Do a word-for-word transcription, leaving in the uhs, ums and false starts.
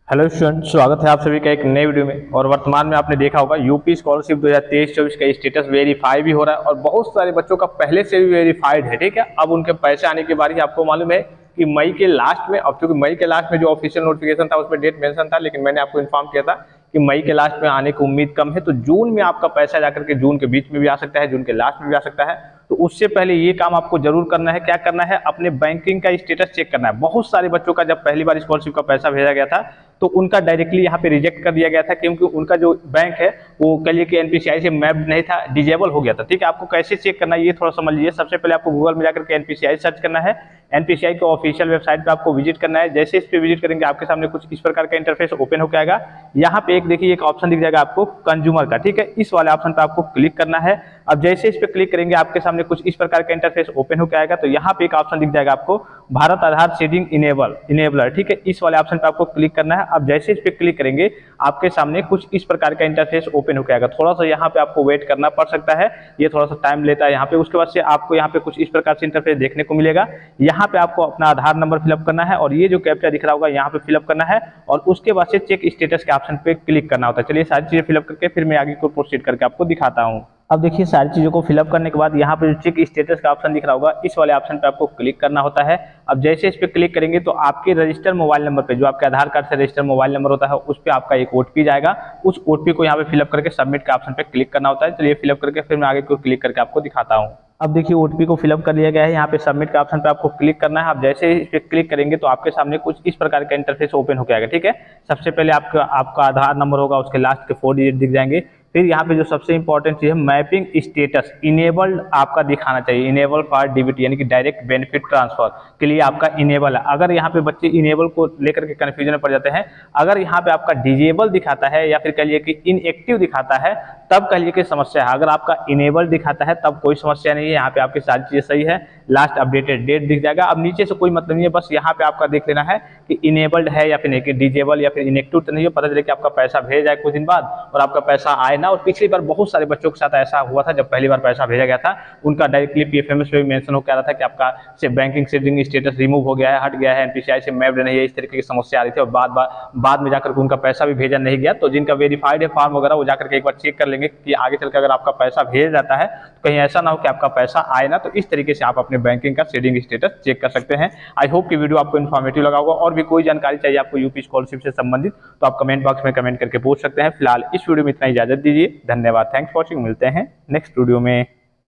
Hello student, स्वागत है आप सभी का एक नए वीडियो में। और वर्तमान में आपने देखा होगा यूपी स्कॉलरशिप दो हज़ार तेईस चौबीस का स्टेटस वेरीफाई भी हो रहा है और बहुत सारे बच्चों का पहले से भी वेरीफाइड है। ठीक है, अब उनके पैसे आने की बारी। आपको मालूम है कि मई के लास्ट में, अब चूंकि मई के लास्ट में जो ऑफिशियल नोटिफिकेशन था उसमें डेट मेंशन था, लेकिन मैंने आपको इन्फॉर्म किया था कि मई के लास्ट में आने की उम्मीद कम है, तो जून में आपका पैसा जाकर के जून के बीच में भी आ सकता है, जून के लास्ट में भी आ सकता है। तो उससे पहले ये काम आपको जरूर करना है। क्या करना है? अपने बैंकिंग का स्टेटस चेक करना है। बहुत सारे बच्चों का जब पहली बार स्कॉलरशिप का पैसा भेजा गया था तो उनका डायरेक्टली यहाँ पे रिजेक्ट कर दिया गया था, क्योंकि उनका जो बैंक है वो कह लिए कि एनपीसीआई से मैप्ड नहीं था, डिजेबल हो गया था। ठीक है, आपको कैसे चेक करना है ये थोड़ा समझ लीजिए। सबसे पहले आपको गूगल में जाकर के एनपीसीआई सर्च करना है। एनपीसीआई के ऑफिशियल वेबसाइट पे आपको विजिट करना है। जैसे इस पे विजिट करेंगे आपके सामने कुछ इस प्रकार का इंटरफेस ओपन होकर आएगा। यहाँ पे एक देखिए एक ऑप्शन दिख जाएगा आपको कंज्यूमर का। ठीक है, इस वाले ऑप्शन पे आपको क्लिक करना है। अब जैसे इस पे क्लिक करेंगे आपके सामने कुछ इस प्रकार का इंटरफेस ओपन होकर आएगा। तो यहाँ पे एक ऑप्शन दिख जाएगा आपको Bharat Aadhaar seeding enable enabler. ठीक है, इस वाले ऑप्शन पे आपको क्लिक करना है। अब जैसे इस पे क्लिक करेंगे आपके सामने कुछ इस प्रकार का इंटरफेस ओपन होकर आएगा। थोड़ा सा यहाँ पे आपको वेट करना पड़ सकता है, ये थोड़ा सा टाइम लेता है यहाँ पे। उसके बाद से आपको यहाँ पे कुछ इस प्रकार से इंटरफेस देखने को मिलेगा। यहाँ पे आपको अपना आधार नंबर फिलअप करना है और ये जो कैप्चा दिख रहा होगा यहाँ पे फिलअप करना है और उसके बाद से चेक स्टेटस के ऑप्शन पे क्लिक करना होता है। चलिए सारी चीजें फिलअप करके फिर मैं आगे को प्रोसीड करके आपको दिखाता हूँ। अब देखिए सारी चीजों को फिलअप करने के बाद यहाँ पे जो चेक स्टेटस का ऑप्शन दिख रहा होगा इस वाले ऑप्शन पे आपको क्लिक करना होता है। अब जैसे इस पे क्लिक करेंगे तो आपके रजिस्टर मोबाइल नंबर पे, जो आपके आधार कार्ड से रजिस्टर मोबाइल नंबर होता है, उस पे आपका एक ओटीपी जाएगा। उस ओटीपी को यहाँ पे फिलअप करके सबमिट के ऑप्शन पे क्लिक करना होता है। चलिए फिलअप करके फिर मैं आगे को क्लिक करके आपको दिखाता हूँ। अब देखिए ओटीपी को फिलअप कर लिया गया है। यहाँ पे सबमिट के ऑप्शन पे आपको क्लिक करना है। आप जैसे इस पे क्लिक करेंगे तो आपके सामने कुछ इस प्रकार का इंटरफेस ओपन होकर आएगा। ठीक है, सबसे पहले आपका आपका आधार नंबर होगा, उसके लास्ट के फोर डिजिट दिख जाएंगे। फिर यहाँ पे जो सबसे इंपॉर्टेंट चीज है मैपिंग स्टेटस इनेबल्ड आपका दिखाना चाहिए। इनेबल फॉर डीबीटी यानी कि डायरेक्ट बेनिफिट ट्रांसफर के लिए आपका इनेबल है। अगर यहाँ पे बच्चे इनेबल को लेकर के कंफ्यूजन में पड़ जाते हैं, अगर यहाँ पे आपका डिजेबल दिखाता है या फिर कह लिए कि इनएक्टिव दिखाता है तब कह लिए कि समस्या है। अगर आपका इनेबल दिखाता है तब कोई समस्या नहीं है। यहाँ पे आपकी सारी चीजें सही है। लास्ट अपडेटेड डेट दिख जाएगा। अब नीचे से कोई मतलब नहीं है, बस यहाँ पे आपका देख लेना है कि इनेबल्ड है या फिर नहीं, कि डिजेबल या फिर इनएक्टिव तो नहीं है। पता चले कि आपका पैसा भेज जाए कुछ दिन बाद और आपका पैसा आए ना। और पिछली बार बहुत सारे बच्चों के साथ ऐसा हुआ था, जब पहली बार पैसा भेजा गया था उनका डायरेक्टली पीएफएमएस पे भी मेंशन होकर आ रहा था कि आपका से बैंकिंग शेडिंग स्टेटस रिमूव हो गया है, हट गया है, एनपीसीआई से मैप्ड नहीं है, इस तरीके की समस्या आ रही थी। और बाद बाद में जाकर के उनका पैसा भी भेजा नहीं गया। तो जिनका वेरीफाइड है फॉर्म वगैरह, वो जाकर के एक बार चेक कर लेंगे कि आगे चलकर अगर आपका पैसा भेज जाता है तो कहीं ऐसा ना हो कि आपका पैसा आए ना। तो इस तरीके से आप अपने बैंकिंग का शेडिंग स्टेटस चेक कर सकते हैं। आई होप कि वीडियो आपको इन्फॉर्मेटिव लगा होगा। और भी कोई जानकारी चाहिए आपको यूपी स्कॉलरशिप से संबंधित तो आप कमेंट बॉक्स में कमेंट करके पूछ सकते हैं। फिलहाल इस वीडियो में इतना इजाजत दीजिए। धन्यवाद, थैंक्स फॉर वॉचिंग। मिलते हैं नेक्स्ट वीडियो में।